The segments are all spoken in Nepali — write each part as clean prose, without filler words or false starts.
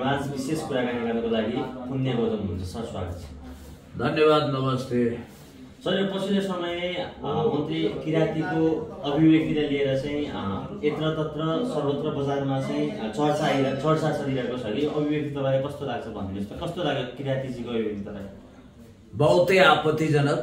कार्यक्रममा आज विशेष कुराकानी गर्नको लागि पुण्य गौतम हुनुहुन्छ। सर स्वागत छ। धन्यवाद, नमस्ते। सर यो पछिल्लो समय मन्त्री किरातीको अभिव्यक्तिलाई लिएर चाहिँ यत्र तत्र सर्वत्र बजारमा चाहिँ चर्चा चलिरहेको छ कि अभिव्यक्ति तपाईँलाई कस्तो लाग्छ भनिदिनुहोस् त। कस्तो लाग्यो किरातीजीको अभिव्यक्ति तपाईँलाई? बहुतै आपत्तिजनक,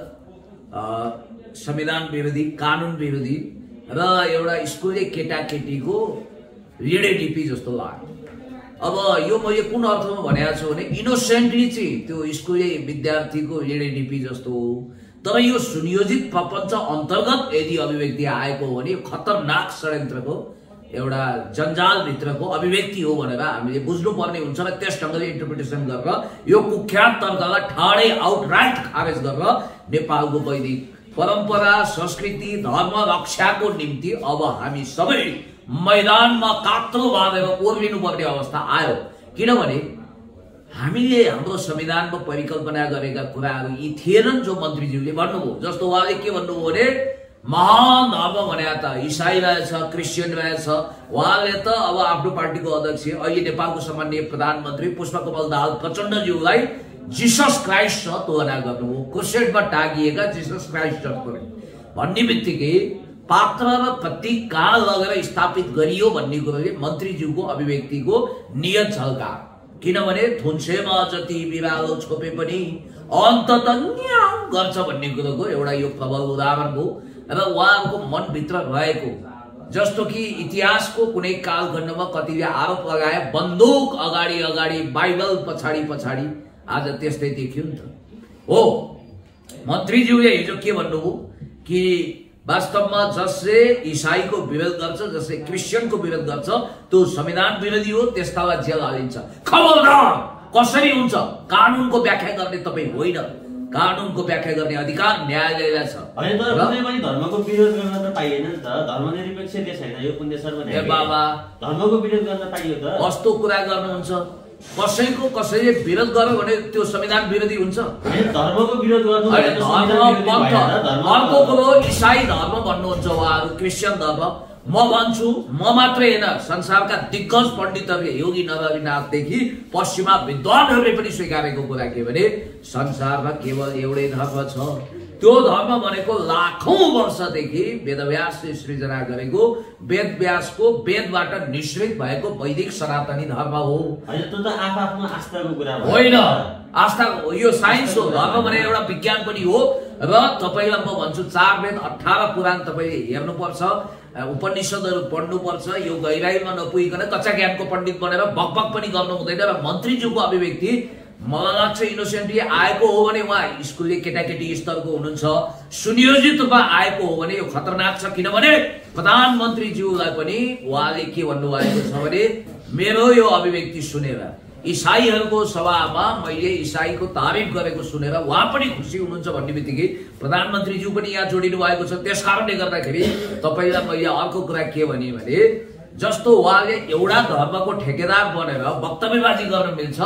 संविधान विरोधी, कानुन विरोधी र एउटा स्कुले केटाकेटीको रेडेडिपी जस्तो लाग्यो। अब यो मैले कुन अर्थमा भनेको छु भने इनोसेन्टली चाहिँ त्यो स्कुले विद्यार्थीको रेडेडिपी जस्तो हो। तर यो सुनियोजित प्रपञ्च अन्तर्गत यदि अभिव्यक्ति आएको हो भने खतरनाक षड्यन्त्रको एउटा जन्जालभित्रको अभिव्यक्ति हो भनेर हामीले बुझ्नुपर्ने हुन्छ र त्यस ढङ्गले इन्टरप्रिटेसन गरेर यो कुख्यात तर्कलाई ठाडै आउटराइट खारेज गरेर नेपालको वैदिक परम्परा, संस्कृति, धर्म रक्षाको निम्ति अब हामी सबै मैदानमा कात्रो बाँधेर ओर्लिनुपर्ने अवस्था आयो। किनभने हामीले हाम्रो संविधानमा परिकल्पना गरेका कुराहरू यी थिएनन् जो मन्त्रीज्यूले भन्नुभयो। जस्तो उहाँले के भन्नुभयो भने महान धर्म भने त इसाई रहेछ, क्रिस्चियन रहेछ। उहाँले त अब आफ्नो पार्टीको अध्यक्ष अहिले नेपालको सम्माननीय प्रधानमन्त्री पुष्पकमल दाहाल प्रचण्डज्यूलाई जिसस क्राइस्ट तुलना गर्नुभयो। क्रुसेडमा टाँगिएका जिसस क्राइस्ट भन्ने बित्तिकै पात्र र प्रतीक कहाँ लगेर स्थापित गरियो भन्ने कुरोले मन्त्रीज्यूको अभिव्यक्तिको नियत झल्का। किनभने थुन्सेमा जति बिरालो छोपे पनि अन्ततः न्याउ गर्छ भन्ने कुरोको एउटा यो प्रबल उदाहरण हो। र उहाँहरूको मनभित्र रहेको जस्तो कि इतिहासको कुनै कालखण्डमा कतिले आरोप लगाए बन्दुक अगाडि अगाडि बाइबल पछाडि पछाडि, आज त्यस्तै देखियो नि त। हो, मन्त्रीज्यूले हिजो के भन्नुभयो कि वास्तवमा जसले इसाईको विरोध गर्छ, जसले क्रिस्चियनको विरोध गर्छ त्यो संविधान विरोधी हो, त्यसकालाई जेल हालिन्छ। खबरदार, कसरी हुन्छ? कानुनको व्याख्या गर्ने तपाईँ होइन, कानुनको व्याख्या गर्ने अधिकार न्यायालयलाई छ। होइन, तर कुनै पनि धर्मको विरोध गर्न त पाइएन नि त। धर्मनिरपेक्ष देश होइन यो पुण्य सर भने। ए बाबा, धर्मको विरोध गर्न पाइयो त? कस्तो कुरा गर्नुहुन्छ? कसैले विरोध गर्यो भने त्यो संविधान विरोधी हुन्छ? धर्मको विरोध गर्नु अर्को कुरो इसाई धर्म भन्नुहुन्छ उहाँहरू, क्रिस्चियन धर्म। म भन्छु, म मात्रै होइन, संसारका दिग्गज पण्डितहरूले योगी नरहरिनाथदेखि पश्चिमा विद्वानहरूले पनि स्वीकारेको कुरा के भने संसारमा केवल एउटै धर्म छ। त्यो धर्म भनेको लाखौं वर्षदेखि वेदव्यासले सृजना गरेको वेदव्यासको वेदबाट निश्रित भएको वैदिक सनातनी धर्म हो। त्यो त आफ्नो आस्थाको कुरा होइन, आस्था यो साइन्स हो। धर्म भने एउटा विज्ञान पनि हो। र तपाईलाई म भन्छु 4 वेद 18 पुराण तपाईले हेर्नुपर्छ, उपनिषदहरू पढ्नुपर्छ। यो गहिराईमा नपुगिकन कच्चा ज्ञानको पण्डित बनेर बकबक पनि गर्नु हुँदैन। र मन्त्रीज्यूको अभिव्यक्ति मलाई लाग्छ इनोसेन्टली आएको हो भने उहाँ स्कुलले केटाकेटी स्तरको हुनुहुन्छ, सुनियोजित रूपमा आएको हो भने यो खतरनाक छ। किनभने प्रधानमन्त्रीज्यूलाई पनि उहाँले के भन्नुभएको छ भने मेरो यो अभिव्यक्ति सुनेर इसाईहरूको सभामा मैले इसाईको तारिफ गरेको सुनेर उहाँ पनि खुसी हुनुहुन्छ भन्ने बित्तिकै प्रधानमन्त्रीज्यू पनि यहाँ जोडिनु भएको छ। त्यस कारणले गर्दाखेरि तपाईलाई मैले अर्को कुरा के भने जस्तो उहाँले एउटा धर्मको ठेकेदार बनेर वक्तव्यबाजी गर्न मिल्छ?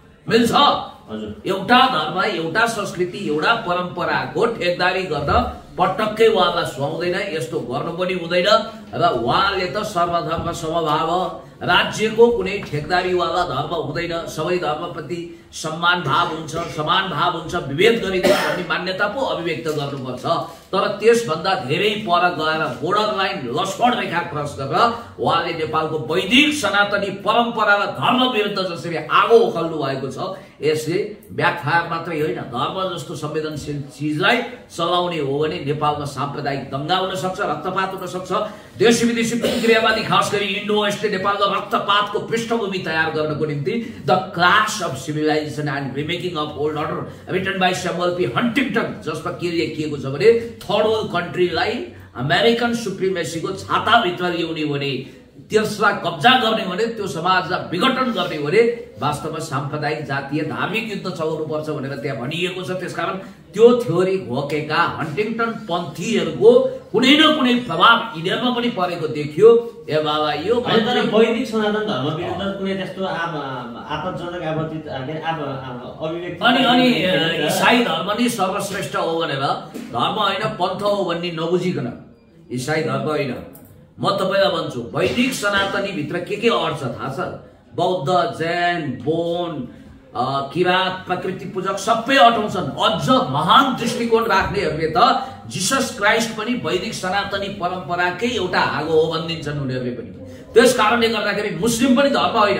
एउटा धर्म, एउटा संस्कृति, एउटा परम्पराको ठेकदारी गर्दा पटक्कै उहाँलाई सुहाउँदैन, यस्तो गर्नु पनि हुँदैन। र उहाँले त सर्वधर्म समभाव, राज्यको कुनै ठेकदारीवाला धर्म हुँदैन, सबै धर्मप्रति सम्मान भाव हुन्छ, समान भाव हुन्छ, विभेद गरिँदैन भन्ने मान्यता पो अभिव्यक्त गर्नुपर्छ। तर त्यसभन्दा धेरै पर गएर border line Lakshman rekha cross गरेर उहाँले नेपालको वैदिक सनातनी परम्परा र धर्म विरुद्ध जसरी आगो उखल्नु भएको छ, यसले ब्याकफायर मात्रै होइन, धर्म जस्तो संवेदनशील चिजलाई चलाउने हो भने नेपालमा साम्प्रदायिक दंगा हुन सक्छ, रक्तपात हुन सक्छ। देशी विदेशी प्रतिक्रियावादी खास गरी इन्डो वेस्टले नेपालको रक्तपातको पृष्ठभूमि तयार गर्नको निम्ति the clash of civilization and remaking of old order written by Samuel P Huntington, जसमा के लेखिएको छ भने थर्ड वर्ल्ड कन्ट्रीलाई अमेरिकन सुप्रिमेसीको छाताभित्र ल्याउने भने, त्यसलाई कब्जा गर्ने भने, त्यो समाजलाई विघटन गर्ने भने वास्तवमा साम्प्रदायिक जातीय धार्मिक युद्ध चलाउनु पर्छ भनेर त्यहाँ भनिएको छ। त्यसकारण त्यो थ्योरी घोकेका हन्टिङटन पन्थीहरूको कुनै न कुनै प्रभाव यिनीहरूमा पनि परेको देखियो। ए बाबा, यो वैदिक सनातन धर्म विरुद्ध कुनै त्यस्तो आपत्तिजनक अभिव्यक्ति अनि इसाई धर्म नै सर्वश्रेष्ठ हो भनेर, धर्म होइन पन्थ हो भन्ने नबुझिकन इसाई धर्म होइन। म तपाईलाई भन्छु वैदिक सनातनी भित्र के अर्थ थाहा छ? बौद्ध, जैन, बोन, किरात, प्रकृति पूजक सबै अटाउँछन्। अझ महान दृष्टिकोण राख्नेहरूले त जिसस क्राइस्ट पनि वैदिक सनातनी परम्पराकै एउटा भाग हो भनिदिन्छन् उनीहरूले पनि। त्यस कारणले गर्दाखेरि मुस्लिम पनि धर्म होइन,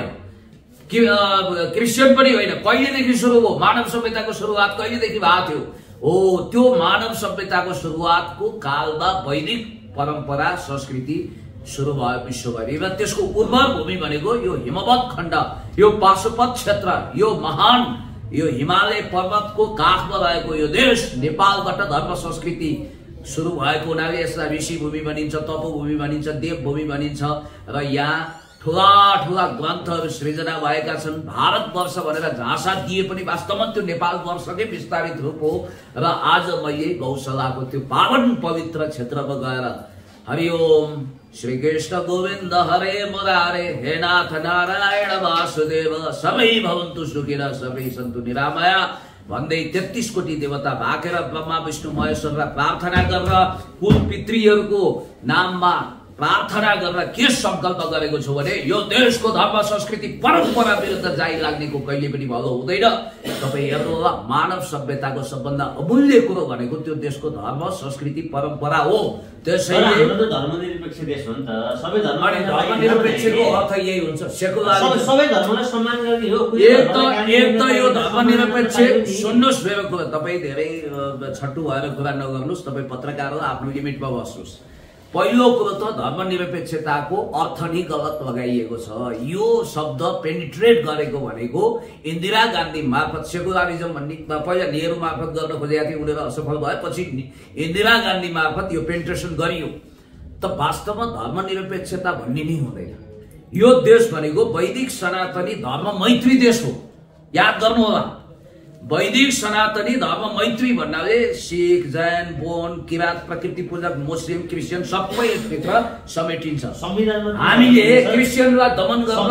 क्रिस्चियन पनि होइन। कहिलेदेखि सुरु हो? मानव सभ्यताको सुरुवात कहिलेदेखि भएको थियो? हो, त्यो मानव सभ्यताको सुरुवातको कालमा वैदिक परम्परा संस्कृति सुरु भयो विश्वभरि र त्यसको उर्वर भूमि भनेको यो हिमवत् खण्ड, यो पाशुपत क्षेत्र, यो महान यो हिमालय पर्वतको काखमा रहेको यो देश नेपालबाट धर्म संस्कृति सुरु भएको हुनाले यसलाई ऋषि भूमि भनिन्छ, तपोभूमि भनिन्छ, देवभूमि भनिन्छ र यहाँ ठुला ठुला ग्रन्थहरू सृजना भएका छन्। भारतवर्ष भनेर झाँसा दिए पनि वास्तवमा त्यो नेपाल वर्षकै विस्तारित रूप हो। र आज मैले गौशालाको त्यो पावन पवित्र क्षेत्रमा गएर हरिओम श्री कृष्ण गोविन्द हरे मुरारे हे नाथ नारायण वासुदेव सबै भवन्तु सुखिनः सबै सन्तु निरामया भन्दै 33 कोटी देवता भाकेर ब्रह्मा विष्णु महेश्वरलाई प्रार्थना गरेर कुल पितृहरूको नाममा प्रार्थना गरेर के संकल्प गरेको छु भने यो देशको धर्म संस्कृति परम्परा विरुद्ध जाइ लाग्नेको कहिले पनि भलो हुँदैन। तपाईँ हेर्नुहोला, मानव सभ्यताको सबभन्दा अमूल्य कुरो भनेको त्यो देशको धर्म संस्कृति परम्परा हो। त्यसैले हाम्रो त धर्मनिरपेक्ष देश हो नि त, सबै धर्मनिरपेक्षको अर्थ यही हुन्छ, सेकुलर सबै धर्मलाई सम्मान गर्ने हो। एक त यो धर्मनिरपेक्ष सुन्नुहोस्, मेरो कुरा तपाईँ धेरै छट्टु भएर कुरा नगर्नुहोस्, तपाईँ पत्रकार हो, आफ्नो लिमिटमा बस्नुहोस्। पहिलो कुरो त धर्मनिरपेक्षताको अर्थ नै गलत लगाइएको छ। यो शब्द पेनिट्रेट गरेको भनेको इन्दिरा गान्धी मार्फत सेकुलरिजम भन्ने पहिला नेहरू मार्फत गर्न खोजेका थिए, उनीहरू असफल भएपछि इन्दिरा गान्धी मार्फत यो पेनिट्रेसन गरियो। त वास्तवमा धर्मनिरपेक्षता भन्ने नै हुँदैन। यो देश भनेको वैदिक सनातनी धर्म मैत्री देश हो, याद गर्नु होला। वैदिक सनातनी धर्म मैत्री भन्नाले सिख, जैन, बोन, किरात, प्रकृति पूजक, मुस्लिम, क्रिस्चियन सबै यसभित्र समेटिन्छ। हामीले क्रिस्चियनलाई दमन गर्न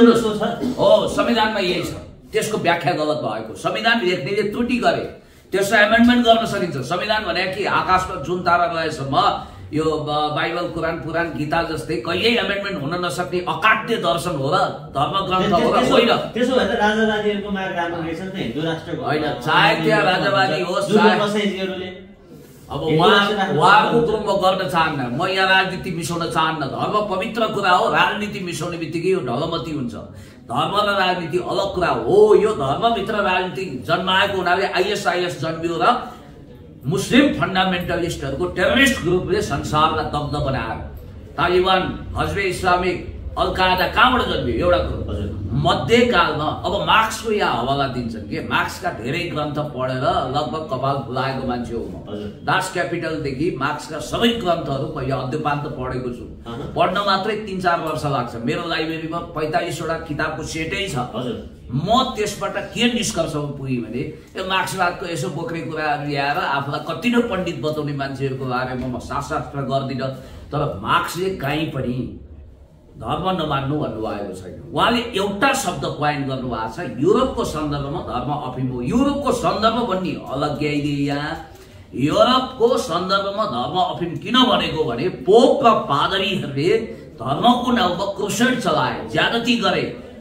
हो, संविधानमा यही छ। त्यसको व्याख्या गलत भएको, संविधान लेख्नेले त्रुटि गरे, त्यसलाई एमेन्डमेन्ट गर्न सकिन्छ। संविधान भने कि आकाशमा जुन तारा रहेसम्म यो बाइबल, कुरान, पुराण, गीता जस्तै कहिल्यै एमेन्डमेन्ट हुन नसक्ने अकाट्य दर्शन हो र धर्म ग्रन्थ हो र होइन। त्यसो भए त राजावादीहरूको माग राम्रो रहेछ नि त, हिन्दू राष्ट्रको होइन, चाहे त्यहाँ राजावादी होस्, अब उहाँहरूको कुरो म गर्न चाहन्न, म यहाँ राजनीति मिसाउन चाहन्न। धर्म पवित्र कुरा हो, राजनीति मिसाउने बित्तिकै यो ढलमती हुन्छ। धर्म र राजनीति अलग कुरा हो। यो धर्मभित्र राजनीति जन्माएको हुनाले आइएसआइएस जन्मियो र मुस्लिम फन्डामेन्टलिस्टहरूको टेररिस्ट ग्रुपले संसारलाई दग्ध बनायो। तालिबान, हजबे इस्लामिक, अल कायदा कहाँबाट जन्मियो? एउटा कुरो मध्यकालमा। अब मार्क्सको यहाँ हवाला दिन्छन् कि मार्क्सका धेरै ग्रन्थ पढेर लगभग कपाल फुलाएको मान्छे हो म। दास क्यापिटलदेखि मार्क्सका सबै ग्रन्थहरू मैले अध्यपान्त पढेको छु। पढ्न मात्रै 3-4 वर्ष लाग्छ। मेरो लाइब्रेरीमा 45 वटा किताबको सेटै छ। म त्यसबाट के निष्कर्षमा पुगेँ भने यो मार्क्सवादको यसो बोक्रे कुराहरू ल्याएर आफूलाई कति नै पण्डित बताउने मान्छेहरूको बारेमा म शास्त्र गर्दिनँ। तर मार्क्सले कहीँ पनि धर्म नमान्नु भन्नुभएको छैन। उहाँले एउटा शब्द क्वाइन गर्नुभएको छ, युरोपको सन्दर्भमा धर्म अफिम हो। युरोपको सन्दर्भ भन्ने अलग्याइदिए यहाँ। युरोपको सन्दर्भमा धर्म अफिम किन भनेको भने पोप र पादरीहरूले धर्मको नाउँमा क्रुसेड चलाए, ज्यादती गरे।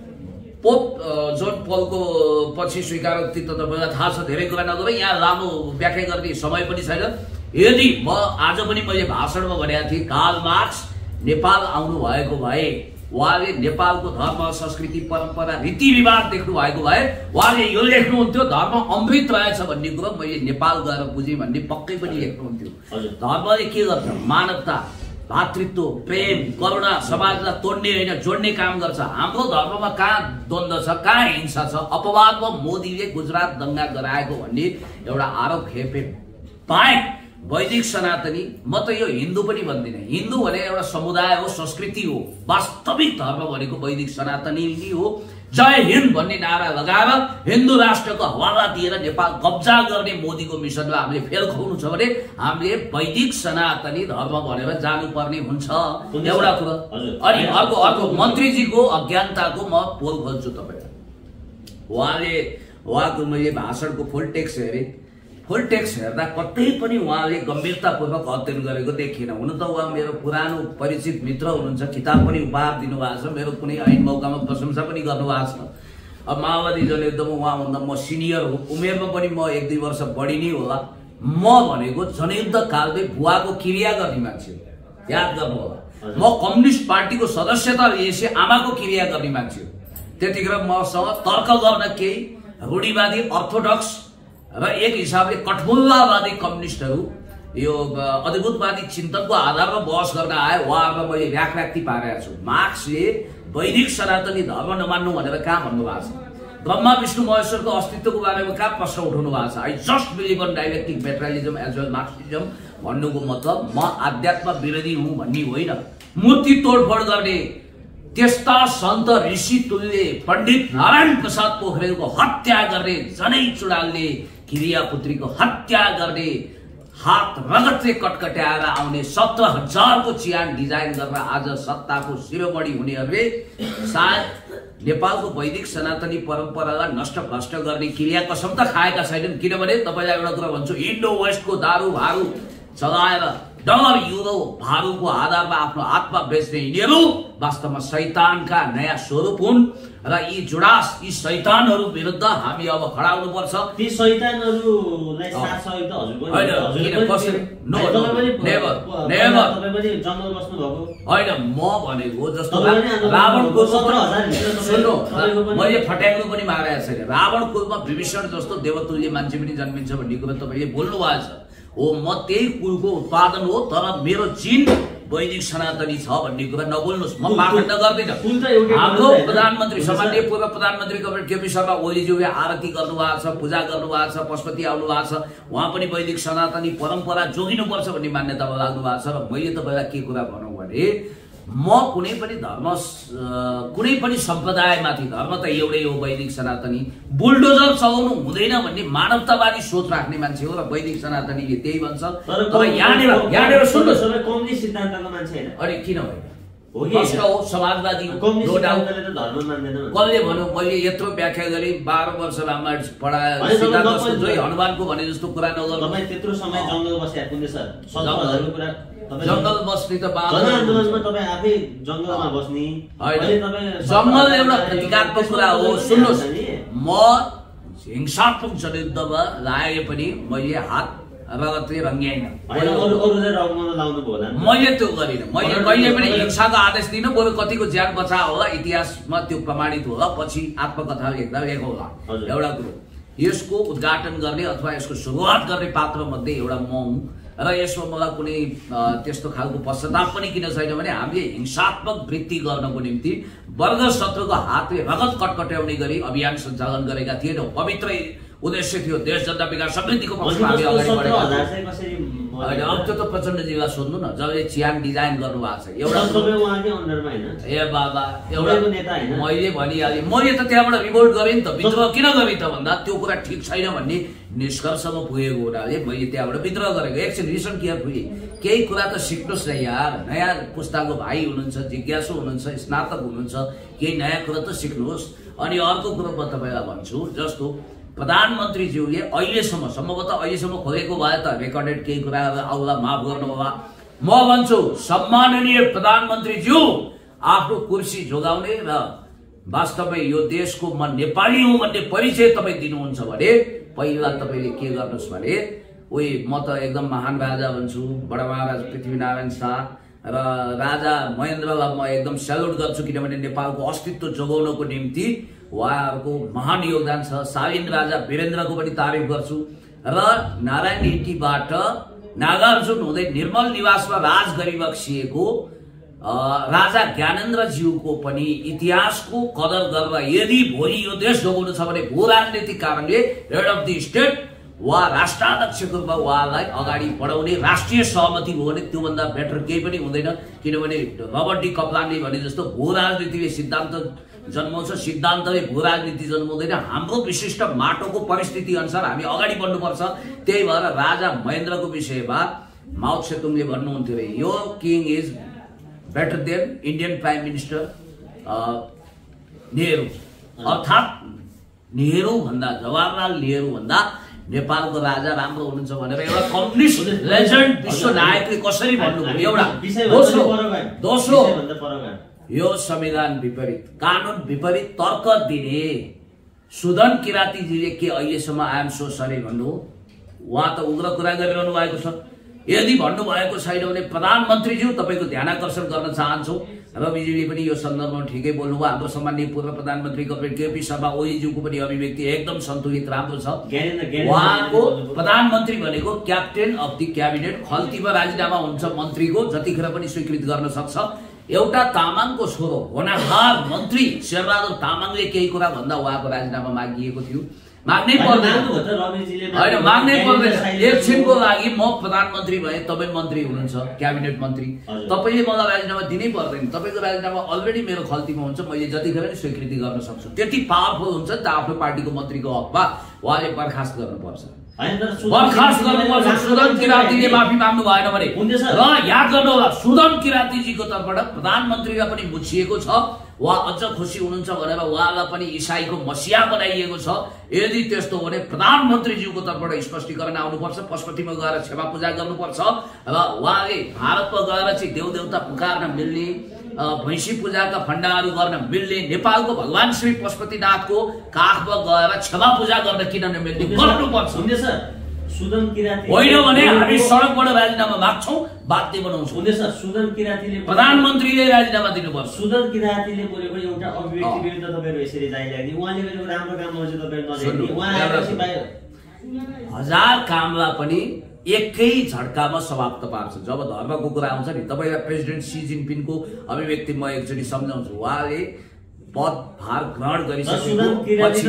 पोप जोन पोलको पछि स्वीकारोक्ति त तपाईँलाई थाहा छ, धेरै कुरा नगरौँ, यहाँ लामो व्याख्या गर्ने समय पनि छैन। यदि म आज पनि मैले भाषणमा भनेको थिएँ, कार्ल मार्क्स नेपाल आउनु भएको भए, उहाँले नेपालको धर्म संस्कृति परम्परा रीतिरिवाज देख्नु भएको भए उहाँले यो लेख्नुहुन्थ्यो, धर्म अमृत रहेछ भन्ने कुरो मैले नेपाल गएर बुझेँ भन्ने पक्कै पनि लेख्नुहुन्थ्यो। धर्मले के गर्छ? मानवता, भातृत्व, प्रेम, करुणा, समाजलाई तोड्ने होइन जोड्ने काम गर्छ। हाम्रो धर्ममा कहाँ द्वन्द्व छ, कहाँ हिंसा छ? अपवादमा मोदीले गुजरात दंगा गराएको भन्ने एउटा आरोप खेपे बाहेक वैदिक सनातनी, म त यो हिन्दू पनि भन्दिनँ। हिन्दू भने एउटा समुदाय हो, संस्कृति हो। वास्तविक धर्म भनेको वैदिक सनातनी नै हो। जय हिन्द भन्ने नारा लगाएर हिन्दू राष्ट्रको हवाला दिएर नेपाल कब्जा गर्ने मोदीको मिसनलाई हामीले फेल खुवाउनु छ भने हामीले वैदिक सनातनी धर्म भनेर जानुपर्ने हुन्छ। एउटा कुरा। अनि अर्को मन्त्रीजीको अज्ञानताको म पोल खोल्छु तपाईँलाई। उहाँको मैले भाषणको फुल टेक्स्ट हेरेँ। फुल टेक्स्ट हेर्दा कतै पनि उहाँले गम्भीरतापूर्वक अध्ययन गरेको देखिएन। हुन त उहाँ मेरो पुरानो परिचित मित्र हुनुहुन्छ, किताब पनि उपहार दिनुभएको छ, मेरो कुनै ऐन मौकामा प्रशंसा पनि गर्नुभएको छ। अब माओवादी जनयुद्धमा उहाँभन्दा म सिनियर हो, उमेरमा पनि म 1-2 वर्ष बढी नै होला। म भनेको जनयुद्ध कालमै बुवाको क्रिया गर्ने मान्छे हो, याद गर्नु होला। म कम्युनिस्ट पार्टीको सदस्यता लिएपछि आमाको क्रिया गर्ने मान्छे हो। त्यतिखेर मसँग तर्क गर्न केही रूढिवादी अर्थोडक्स र एक हिसाबले कठमुल्लावादी कम्युनिस्टहरू यो अद्भुतवादी चिन्तनको आधारमा बहस गर्न आए, उहाँहरूलाई मैले र्याकर्याक्ती पारेको छु। मार्क्सले वैदिक सनातनी धर्म नमान्नु भनेर कहाँ भन्नुभएको छ? ब्रह्मा विष्णु महेश्वरको अस्तित्वको बारेमा कहाँ प्रश्न उठाउनु भएको छ? I just believe in dialectic materialism as well Marxism भन्नुको मतलब म आध्यात्म विरोधी हुँ भन्ने होइन। मूर्ति तोडफोड गर्ने त्यस्ता सन्त ऋषि तुल्य पण्डित नारायण प्रसाद पोखरेलको हत्या गर्ने, जनै चुडालले किरियापुत्रीको हत्या गर्ने, हात रगतले कटकट्याएर आउने 17,000 को चियान डिजाइन गरेर आज सत्ताको शिरोमणि हुनेहरूले सायद नेपालको वैदिक सनातनी परम्परालाई नष्ट भ्रष्ट गर्ने क्रिया कसम त खाएका छैनन्। किनभने तपाईलाई एउटा कुरा भन्छु, इन्डो वेस्टको दारू भारू चलाएर डलर युरो भारूको आधारमा आफ्नो आत्मा बेच्ने यिनीहरू वास्तवमा शैतानका नयाँ स्वरूप हुन् र यी जुडास यी शैतानहरू विरुद्ध हामी अब खडा हुनुपर्छ। ती शैतानहरूलाई साथ सहयोग त हजुर होइन। म भनेको जस्तो रावणको मैले फट्याक्नु पनि मारेको छैन। रावण कुलमा विभीषण जस्तो देवतुल्य मान्छे पनि जन्मिन्छ भन्ने कुरा तपाईँले बोल्नु भएको छ हो। म त्यही कुलको उत्पादन हो, तर मेरो चिन वैदिक सनातनी छ भन्ने कुरा नबोल्नुहोस्। म पाखण्ड गर्दिनँ। हाम्रो प्रधानमन्त्री सामान्य पूर्व प्रधानमन्त्री कमरेड केपी शर्मा ओलीज्यूले आरती गर्नुभएको छ, पूजा गर्नुभएको छ, पशुपति आउनु भएको छ। उहाँ पनि वैदिक सनातनी परम्परा जोगिनुपर्छ भन्ने मान्यतामा लाग्नु भएको छ। र मैले तपाईँलाई के कुरा भनौँ भने म कुनै पनि धर्म कुनै पनि सम्प्रदायमाथि धर्म त एउटै हो वैदिक सनातनी, बुलडोजर चलाउनु हुँदैन भन्ने मानवतावादी सोच राख्ने मान्छे हो र वैदिक सनातनीले त्यही भन्छ। तर यहाँनिर सुन्नुहोस्, कम्युनिस्ट सिद्धान्तको मान्छे हैन। अरे किन होइन हो समाजवादी कसले भन्यो? मैले यत्रो व्याख्या गरेँ, 12 वर्ष रामायण पढाए, हनुमानको भने जस्तो कुरा नगर्नु। त्यत्रो समय जंगल बसे कुनै सर सजहरूको कुरा जंगल बस्ने त आन्दोलनमा तपाईं आफै जंगलमा बस्ने जंगल एउटा प्रतीकात्मक कुरा हो। सुन्नुहोस्, म हिंसात्मक जनयुद्धमा लागे पनि मैले हात रगतले रङ्ग्याइन, मैले त्यो गरिनँ। मैले पनि हिंसाको आदेश दिनँ, बरु कतिको ज्यान बचा होला, इतिहासमा त्यो प्रमाणित होला, पछि आत्मकथा लेख्दा लेखौला। एउटा कुरो, यसको उद्घाटन गर्ने अथवा यसको सुरुवात गर्ने पात्र मध्ये एउटा म हुँ र यसमा मलाई कुनै त्यस्तो खालको पश्चाताप पनि किन छैन भने हामीले हिंसात्मक वृत्ति गर्नको निम्ति वर्ग शत्रुको हातले रगत कटकट्याउने गरी अभियान सञ्चालन गरेका थिएनौँ। पवित्र उद्देश्य थियो देश जनता विकास समृद्धिको पक्षमा हामी अगाडि बढेका थियौँ। अब त्यो त प्रचण्डजीलाई सोध्नु न, जब चियान डिजाइन गर्नु भएको छ एउटा ए बाबा एउटा मैले भनिहालेँ। मैले त त्यहाँबाट रिभोल्ट गरेँ नि त, विद्रोह किन गरेँ त भन्दा त्यो कुरा ठिक छैन भन्ने निष्कर्षमा पुगेको हुनाले मैले त्यहाँबाट विद्रोह गरेको। एकछिन रिसन केयर पुगेँ, केही कुरा त सिक्नुहोस् न यार, नयाँ पुस्ताको भाइ हुनुहुन्छ, जिज्ञासु हुनुहुन्छ, स्नातक हुनुहुन्छ, केही नयाँ कुरा त सिक्नुहोस्। अनि अर्को कुरो म तपाईँलाई भन्छु, जस्तो प्रधानमन्त्रीज्यूले अहिलेसम्म सम्भवतः अहिलेसम्म खोलेको भए त रेकर्डेड केही कुरा आउला, माफ गर्नु होला। म भन्छु सम्माननीय प्रधानमन्त्रीज्यू आफ्नो कुर्सी जोगाउने र वास्तवमै यो देशको म नेपाली हुँ भन्ने परिचय तपाईँ दिनुहुन्छ भने पहिला तपाईँले के गर्नुहोस् भने उही म त एकदम महान राजा भन्छु, बडा महाराज पृथ्वीनारायण शाह र राजा महेन्द्रलाई म एकदम स्यालुट गर्छु, किनभने नेपालको अस्तित्व जोगाउनको निम्ति उहाँहरूको महान योगदान छ। सालिन राजा वीरेन्द्रको पनि तारिफ गर्छु र नारायण हिटीबाट नागार्जुन हुँदै निर्मल निवासमा राज गरिबक्सिएको राजा ज्ञानेन्द्रज्यूको पनि इतिहासको कदर गरेर यदि भोलि यो देश जोगाउनु छ भने भू राजनीतिक कारणले हेड अफ द स्टेट वा राष्ट्राध्यक्षको रूपमा उहाँलाई अगाडि बढाउने राष्ट्रिय सहमति हो भने त्योभन्दा बेटर केही पनि हुँदैन। किनभने रबर्ट डी कप्लानले भने जस्तो भू राजनीतिले सिद्धान्त जन्माउँछ, सिद्धान्तले भू राजनीति जन्माउँदैन। हाम्रो विशिष्ट माटोको परिस्थिति अनुसार हामी अगाडि बढ्नुपर्छ। त्यही भएर राजा महेन्द्रको विषयमा माओ त्से-तुङले भन्नुहुन्थ्यो, यो king is better than Indian prime minister Nehru, अर्थात् नेहरू भन्दा जवाहरलाल नेहरू भन्दा नेपालको राजा राम्रो हुनुहुन्छ भनेर एउटा कम्युनिस्ट लेजेन्ड विश्व नायकले कसरी भन्नुभयो? एउटा दोस्रो यो संविधान विपरीत, कानुन विपरीत तर्क दिने सुदन किरातीजीले के अहिलेसम्म आइएम सो सरी भन्नु? उहाँ त उग्र कुरा गरिरहनु भएको छ। यदि भन्नुभएको छैन भने प्रधानमन्त्रीज्यू तपाईँको ध्यान आकर्षण गर्न चाहन्छु, रविजीले पनि यो सन्दर्भमा ठिकै बोल्नुभयो। हाम्रो सम्माननीय पूर्व प्रधानमन्त्री कपिल केपी शर्मा ओलीज्यूको पनि अभिव्यक्ति एकदम सन्तुलित राम्रो छ। उहाँको प्रधानमन्त्री भनेको क्याप्टेन अफ द क्याबिनेट, खल्तीमा राजीनामा हुन्छ मन्त्रीको जतिखेर पनि स्वीकृत गर्न सक्छ। एउटा तामाङको छोरो होनाहार मन्त्री शेरबहादुर तामाङले केही कुरा भन्दा उहाँको राजीनामा मागिएको थियो। माग्नै पर्दैन, होइन माग्नै पर्दैन। एकछिनको लागि म प्रधानमन्त्री भए, तपाईँ मन्त्री हुनुहुन्छ, क्याबिनेट मन्त्री, तपाईँले मलाई राजीनामा दिनै पर्दैन। तपाईँको राजीनामा अलरेडी मेरो खल्तीमा हुन्छ, मैले जतिखेर पनि स्वीकृति गर्न सक्छु। त्यति पावरफुल हुन्छ नि त आफ्नो पार्टीको मन्त्रीको हकमा। उहाँले बर्खास्त गर्नुपर्छ, बर्खास्त गर्नुपर्छ। सुदन किरातीले माफी माग्नु भएन भने र याद गर्नु होला, सुदन किरातीजीको तर्फबाट प्रधानमन्त्रीलाई पनि मुछिएको छ। उहाँ अझ खुसी हुनुहुन्छ भनेर उहाँलाई पनि इसाईको मसिहा बनाइएको छ। यदि त्यस्तो हो भने प्रधानमन्त्रीज्यूको तर्फबाट स्पष्टीकरण आउनुपर्छ, पशुपतिमा गएर क्षमा पूजा गर्नुपर्छ र उहाँले भारतमा गएर चाहिँ देवदेवता पुकार्न मिल्ने, भैँसी पूजाका फण्डाहरू गर्न मिल्ने, नेपालको भगवान श्री पशुपतिनाथको काखमा गएर क्षमा पूजा गर्न किन नमिल्ने गर्नुपर्छ। सुदन किराती होइन भने हामी सडकबाट राजीनामा माग्छौँ, बाध्य बनाउँछौँ। सुदन किरातीले प्रधानमन्त्रीले राजीनामा दिनुपर्छ। सुदन किरातीले बोलेको एउटा अभिव्यक्ति विरुद्ध तपाईँहरू यसरी जाइलाग्ने, उहाँले गरेको राम्रो काममा चाहिँ तपाईँहरू नजाने, उहाँ आएपछि बाहिर 1000 कामलाई पनि एकै झड्कामा समाप्त पार्छ। जब धर्मको कुरा आउँछ नि, तपाईँलाई प्रेसिडेन्ट सी जिनपिङको अभिव्यक्ति म एकचोटि सम्झाउँछु। उहाँले पदभार ग्रहण गरिसकेपछि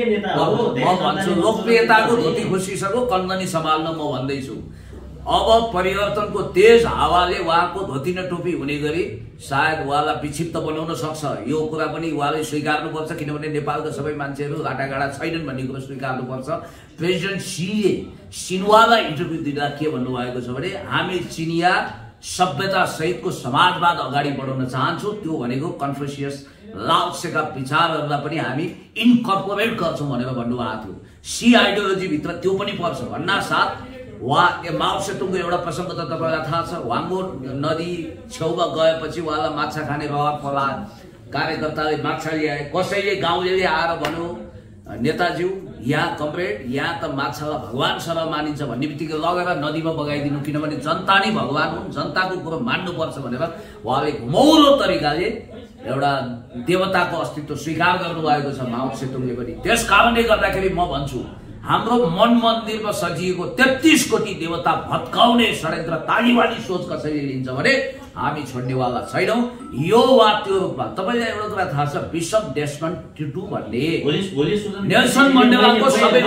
लोकप्रियताको धोती खोसिसक्यो, कन्दनी सम्हाल्न म भन्दैछु। अब परिवर्तनको तेज हावाले उहाँको धोती न टोपी हुने गरी सायद उहाँलाई विक्षिप्त बनाउन सक्छ। यो कुरा पनि उहाँले स्वीकार्नुपर्छ, किनभने नेपालका सबै मान्छेहरू घाटाघाटा छैनन् भन्ने कुरा स्वीकार्नुपर्छ। प्रेसिडेन्ट सीले सिन्वालाई इन्टरभ्यू दिँदा के भन्नुभएको छ भने, हामी चिनिया सभ्यता सहितको समाजवाद अगाडि बढाउन चाहन्छौँ। त्यो भनेको कन्फ्युसियस लाओत्सेका विचारहरूलाई पनि हामी इन्कर्पोरेट गर्छौँ भनेर भन्नुभएको थियो। सी आइडियोलोजी भित्र त्यो पनि पर्छ भन्नासाथ उहाँ माओ सेतुङको एउटा प्रसङ्ग त तपाईँलाई थाहा छ। वाङ्गो नदी छेउमा गएपछि उहाँलाई माछा खाने रहर पर्ला, कार्यकर्ताले माछा ल्याए, कसैले गाउँले आएर भन्यो नेताज्यू यहाँ कमरेड यहाँ त माछालाई भगवान सरह मानिन्छ भन्ने बित्तिकै लगेर नदीमा बगाइदिनु, किनभने जनता नै भगवान हुन्, जनताको कुरो मान्नुपर्छ भनेर उहाँले घुमौरो तरिकाले एउटा देवताको अस्तित्व स्वीकार गर्नुभएको छ माओ सेतुङले पनि। त्यस कारणले गर्दाखेरि म भन्छु, हाम्रो मन मन्दिरमा सजिएको 33 कोटी देवता भत्काउने षड्यन्त्र तालिबानी सोच कसैले लिन्छ भने हामी छोड्नेवाला छैनौँ। यो वा त्यो रूपमा तपाईँलाई एउटा कुरा थाहा छ, बिशप डेस्मन्ड टुटु भन्ने नेल्सन मण्डेलाको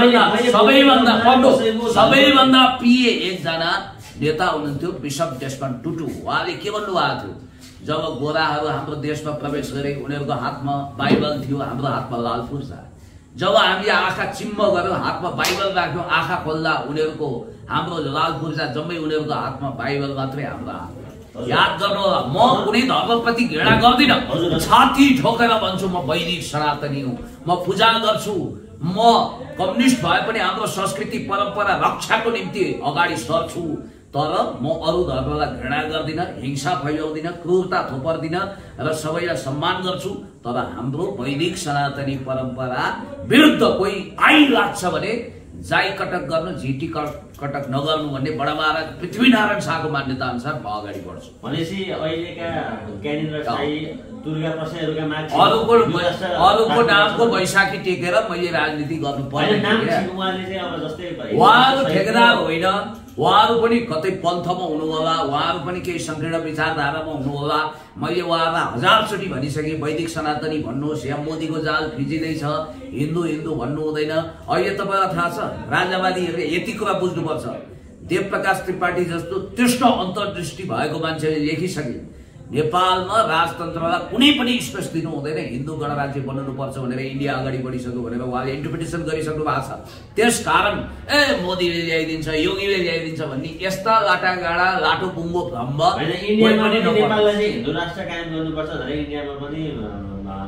सबैभन्दा प्रिय एकजना नेता हुनुहुन्थ्यो बिशप डेस्मन्ड टुटु। उहाँले के भन्नुभएको थियो, जब गोराहरू हाम्रो देशमा प्रवेश गरे उनीहरूको हातमा बाइबल थियो, हाम्रो हातमा लाल पूर्जा। जब हामीले आँखा चिम्म गऱ्यौँ, हातमा बाइबल राख्यौँ, आँखा खोल्दा उनीहरूको हाम्रो लाल पूर्जा जम्मै उनीहरूको हातमा बाइबल मात्रै हाम्रो हातमा। याद गर्नु होला, म कुनै धर्मप्रति घृणा गर्दिनँ, छाती ठोकेर भन्छु म वैदिक सनातनी हुँ, म पूजा गर्छु, म कम्युनिस्ट भए पनि हाम्रो संस्कृति परम्परा रक्षाको निम्ति अगाडि सर्छु। तर म अरू धर्मलाई घृणा गर्दिनँ, हिंसा फैलाउँदिनँ, क्रूरता थोपर्दिनँ र सबैलाई सम्मान गर्छु। तर हाम्रो वैदिक सनातनी परम्परा विरुद्ध कोही आइलाग्छ भने जाई कटक गर्नु, झिटी कटक नगर्नु भन्ने बडा महाराज पृथ्वीनारायण शाहको मान्यता अनुसार म अगाडि बढ्छु। भनेपछि अहिलेका ज्ञानेन्द्र शाही, दुर्गा प्रसादहरूका मान्छे अरूको नामको बैशाखी टेकेर मैले राजनीति गर्नु पर्दैन। उहाँहरू ठेकेदार होइन, उहाँहरू पनि कतै पन्थमा हुनु होला, उहाँहरू पनि केही संकीर्ण विचारधारामा हुनु होला। मैले उहाँहरूलाई 1000चोटि भनिसकेँ, वैदिक सनातनी भन्नुहोस् या मोदीको जाल फिजिँदैछ, हिन्दू हिन्दू भन्नु हुँदैन। अहिले तपाईँलाई थाहा छ, राजावादीहरूले यति कुरा बुझ्नुपर्छ, देवप्रकाश त्रिपाठी जस्तो तीक्ष्ण अन्तर्दृष्टि भएको मान्छेले लेखिसके, नेपालमा राजतन्त्रलाई कुनै पनि स्पेस दिनु हुँदैन, हिन्दू गणराज्य बन्नुपर्छ भनेर इन्डिया अगाडि बढिसक्यो भनेर उहाँले इन्टरप्रिटेसन गरिसक्नु भएको छ। त्यस कारण मोदीले ल्याइदिन्छ, योगीले ल्याइदिन्छ भन्ने यस्ता लाटागाडा लाटो बुङ्गो भ्रम हिन्दू राष्ट्र कायम गर्नुपर्छ भनेर इन्डियामा पनि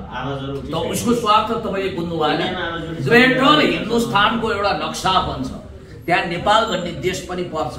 उसको स्वार्थ तपाईँले बुझ्नु भएन। ग्रेटर हिन्दुस्तानको एउटा नक्सा बन्छ, त्यहाँ नेपाल भन्ने देश पनि पर्छ।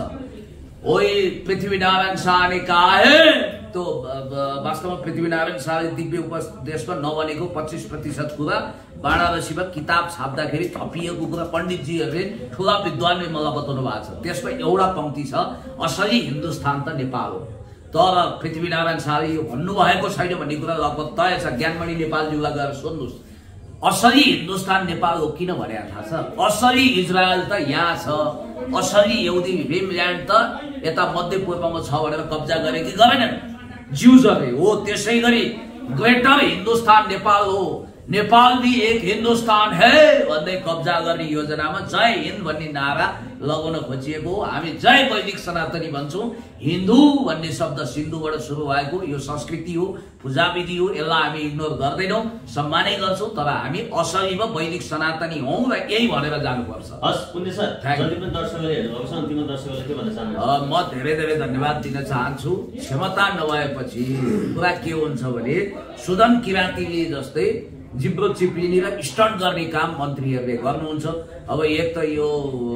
ओइ पृथ्वीनारायण शाहले कहा है, तो वास्तवमा पृथ्वीनारायण शाहले दिव्य उपदेशमा नबनेको 25% कुरा वाराणसीमा किताब छाप्दाखेरि थपिएको कुरा पण्डितजीहरूले ठुला विद्वानले मलाई बताउनु भएको छ। त्यसमा एउटा पंक्ति छ, असली हिन्दुस्तान त नेपाल हो। तर पृथ्वीनारायण शाहले यो भन्नुभएको छैन भन्ने कुरा लगभग तय छ। ज्ञानमणि नेपालज्यूलाई गएर सोध्नुहोस्, असली हिन्दुस्तान नेपाल हो किन भनेर थाहा छ? असली इजरायल त यहाँ छ, असली यहुदी होमल्यान्ड त यता मध्यपूर्वमा छ भनेर कब्जा गरे कि गरेनन्? ज्यूजहरूले हो। त्यसै गरी ग्रेटर हिन्दुस्तान नेपाल हो, नेपाल भी एक हिन्दुस्तान है भन्दै कब्जा गर्ने योजनामा जय हिन्द भन्ने नारा लगाउन खोजिएको हो। हामी जय वैदिक सनातनी भन्छौँ। हिन्दू भन्ने शब्द सिन्धुबाट सुरु भएको यो संस्कृति हो, पूजा विधि हो। यसलाई हामी इग्नोर गर्दैनौँ, सम्मानै गर्छौँ। तर हामी असलीमा वैदिक सनातनी हौँ र यही भनेर जानुपर्छ। हस् पुण्य सर, जति पनि दर्शकहरूले हेर्नुभएको छ अन्तिममा दर्शकहरूले के भन्न चाहनुहुन्छ? म धेरै धेरै धन्यवाद दिन चाहन्छु। क्षमता नभएपछि कुरा के हुन्छ भने सुदन किराँतीले जस्तै जिब्रो चिप्लिने र स्टन्ट गर्ने काम मन्त्रीहरूले गर्नुहुन्छ। अब एक त यो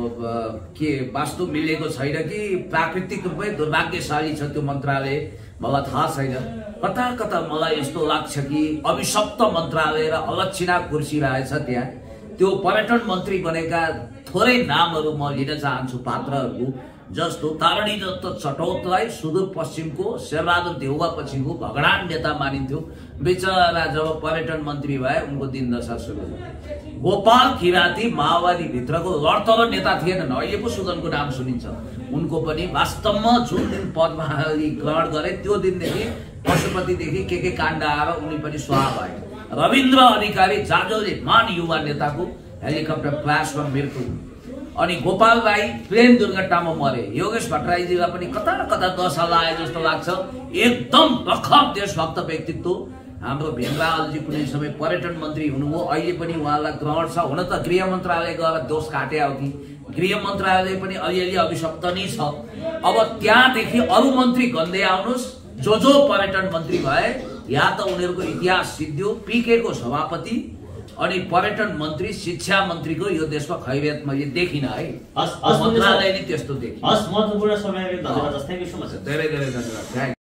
के वास्तव मिलेको छैन कि प्राकृतिक रूपमै दुर्भाग्यशाली छ त्यो मन्त्रालय, मलाई थाहा छैन। कता कता मलाई यस्तो लाग्छ कि अभिशप्त मन्त्रालय र अलक्षिणा कुर्सी रहेछ त्यहाँ। त्यो पर्यटन मन्त्री बनेका थोरै नामहरू म लिन चाहन्छु पात्रहरूको, जस्तो तारणी दत्त चटौतलाई सुदूरपश्चिमको शेरबहादुर देउवा पछिको भगडान नेता मानिन्थ्यो। बेचारा जब पर्यटन मन्त्री भए उनको दिन दशा सुरु भयो। गोपाल किराती माओवादी भित्रको लडतरो नेता थिएनन्, अहिले पो सुदनको नाम सुनिन्छ। उनको पनि वास्तवमा जुन दिन पदमा ग्रहण गरे त्यो दिनदेखि पशुपतिदेखि के काण्ड आएर उनी पनि स्वाहा भए। रविन्द्र अधिकारी जाजौले मान युवा नेताको हेलिकप्टर क्रासमा मृत्यु। अनि गोपाल राई प्लेन दुर्घटनामा मरे। योगेश भट्टराईजीलाई पनि कता कता दशा लागे जस्तो लाग्छ। एकदम प्रखर देशभक्त व्यक्तित्व हाम्रो भीमरावजी कुनै समय पर्यटन मन्त्री हुनुभयो, अहिले पनि उहाँलाई ग्रहण छ। हुन त गृह मन्त्रालय गएर दोष काटे हो कि गृह मन्त्रालय पनि अलिअलि अभिशप्त नै छ। अब त्यहाँदेखि अरू मन्त्री गन्दै आउनुहोस्, जो पर्यटन मन्त्री भए या त उनीहरूको इतिहास सिद्धियो। पीके को सभापति अनि पर्यटन मन्त्री, शिक्षा मन्त्रीको यो देशमा खैरियत मैले देखिन है। मन्त्रालय नै त्यस्तो देखिन। हस्, महत्त्वपूर्ण समय धन्यवाद। Thank you so much. धेरै धेरै धन्यवाद।